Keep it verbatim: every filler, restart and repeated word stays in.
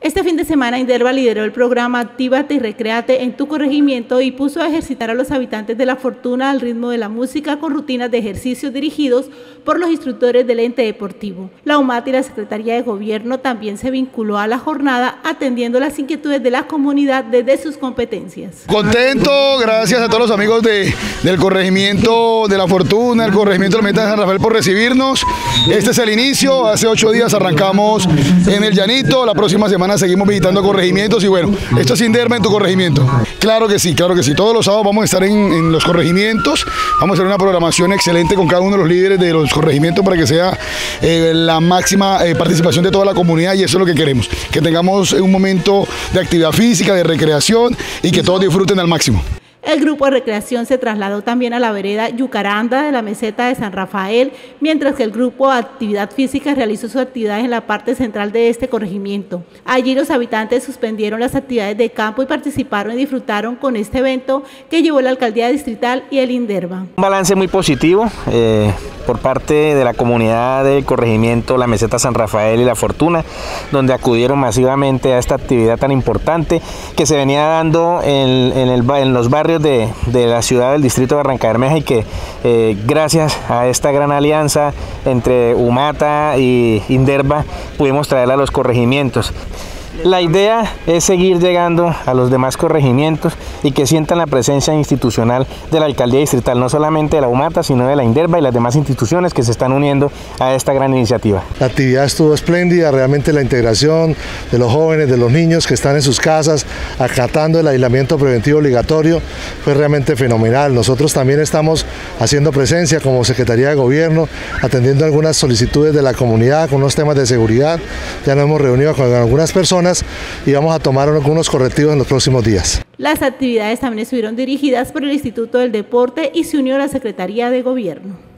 Este fin de semana, Inderva lideró el programa Actívate y Recréate en tu corregimiento y puso a ejercitar a los habitantes de La Fortuna al ritmo de la música con rutinas de ejercicios dirigidos por los instructores del ente deportivo. La U M A T y la Secretaría de Gobierno también se vinculó a la jornada atendiendo las inquietudes de la comunidad desde sus competencias. Contento, gracias a todos los amigos de, del corregimiento de La Fortuna, el corregimiento de la Meta de San Rafael por recibirnos. Este es el inicio, hace ocho días arrancamos en el Llanito, la próxima semana seguimos visitando corregimientos y bueno, esto es Inderva en tu corregimiento. Claro que sí, claro que sí, todos los sábados vamos a estar en, en los corregimientos, vamos a hacer una programación excelente con cada uno de los líderes de los corregimientos para que sea eh, la máxima eh, participación de toda la comunidad y eso es lo que queremos, que tengamos un momento de actividad física, de recreación y que todos disfruten al máximo. El grupo de recreación se trasladó también a la vereda Yucaranda de la meseta de San Rafael, mientras que el grupo de actividad física realizó sus actividades en la parte central de este corregimiento. Allí los habitantes suspendieron las actividades de campo y participaron y disfrutaron con este evento que llevó la Alcaldía Distrital y el Inderva. Un balance muy positivo eh, por parte de la comunidad del corregimiento La Meseta San Rafael y La Fortuna, donde acudieron masivamente a esta actividad tan importante que se venía dando en, en, el, en los barrios De, de la ciudad del distrito de Barrancabermeja y que eh, gracias a esta gran alianza entre U M A T y Inderva pudimos traerla a los corregimientos. La idea es seguir llegando a los demás corregimientos y que sientan la presencia institucional de la Alcaldía Distrital, no solamente de la U M A T, sino de la Inderva y las demás instituciones que se están uniendo a esta gran iniciativa. La actividad estuvo espléndida, realmente la integración de los jóvenes, de los niños que están en sus casas, acatando el aislamiento preventivo obligatorio, fue realmente fenomenal. Nosotros también estamos haciendo presencia como Secretaría de Gobierno, atendiendo algunas solicitudes de la comunidad con unos temas de seguridad. Ya nos hemos reunido con algunas personas y vamos a tomar algunos correctivos en los próximos días. Las actividades también estuvieron dirigidas por el Instituto del Deporte y se unió a la Secretaría de Gobierno.